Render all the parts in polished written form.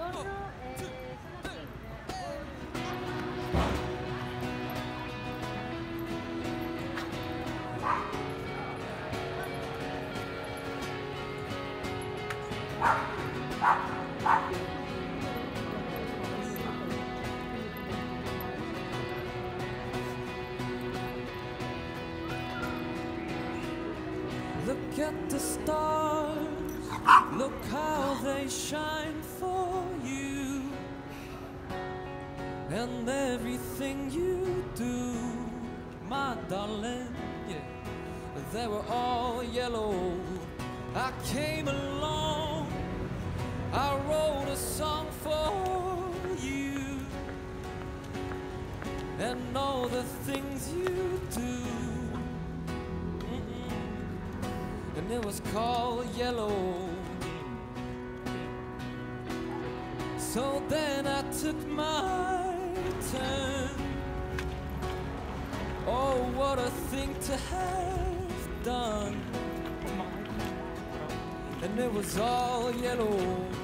Look at the stars, look how they shine for you, and everything you do, my darling, yeah, they were all yellow. I came along, I wrote a song for you, and all the things you do. And it was called Yellow. So then I took my turn. Oh, what a thing to have done. And it was all yellow.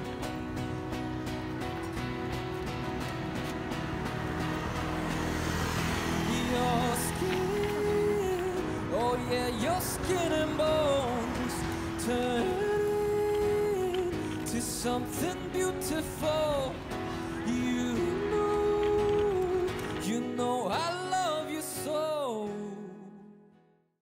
Your skin, oh yeah, your skin and bones turn to something beautiful. You know I